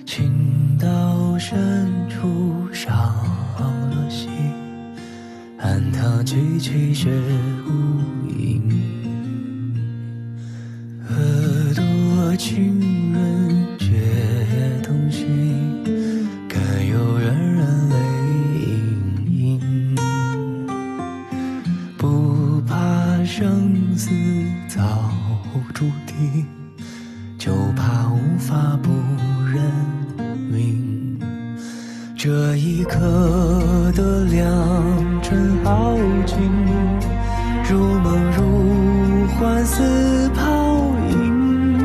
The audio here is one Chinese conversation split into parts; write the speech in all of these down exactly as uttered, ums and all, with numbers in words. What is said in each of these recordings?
情到深处伤了心，寒塘凄凄雪无影。何多情人觉动心，更有缘人泪盈盈。不怕生死早注定，就怕无法不认命。这一刻的良辰好景，如梦如幻似泡影。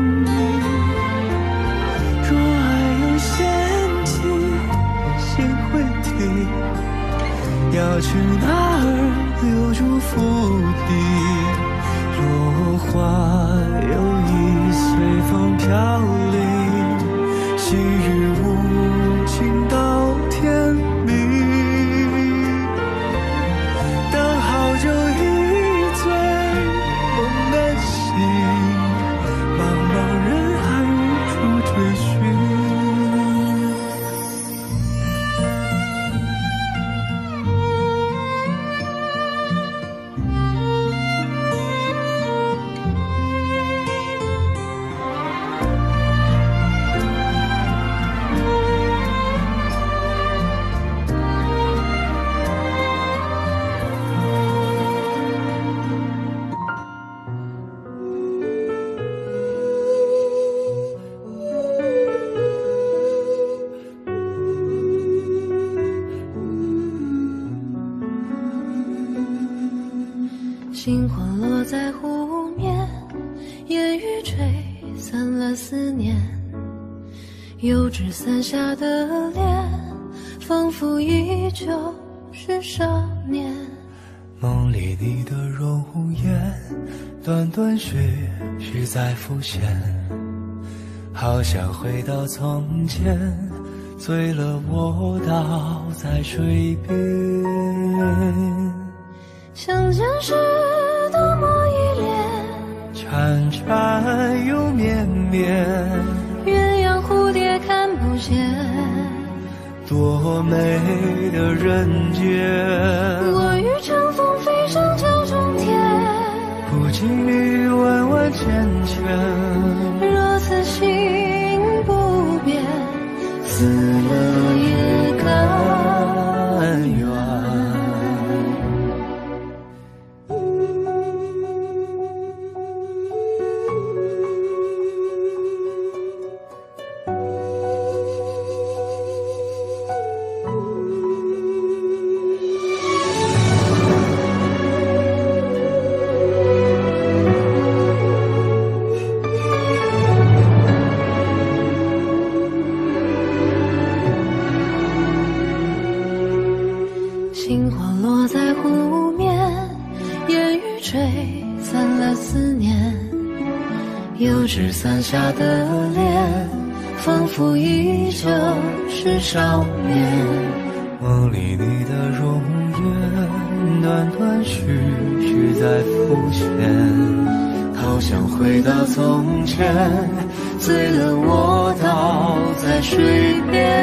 若爱有陷阱，心会停，要去哪儿留住伏笔？落花有意随风飘零，细雨无情到天明。当好酒一醉梦难醒，茫茫人海无处追寻。 星光落在湖面，烟雨吹散了思念。油纸伞下的脸，仿佛依旧是少年。 梦里你的容颜，断断续续在浮现，好想回到从前，醉了我倒在水边。 相见时多么依恋， 缠缠又绵绵， 鸳鸯蝴蝶看不见， 多美的人间。 我欲乘风飞上九重天， 不经意万万千千。 若此心不变，死了也甘愿。 星花落在湖面，烟雨吹散了思念。油纸伞下的脸，仿佛依旧是少年。 梦里你的容颜，断断续续在浮现，好想回到从前，醉了我倒在水边。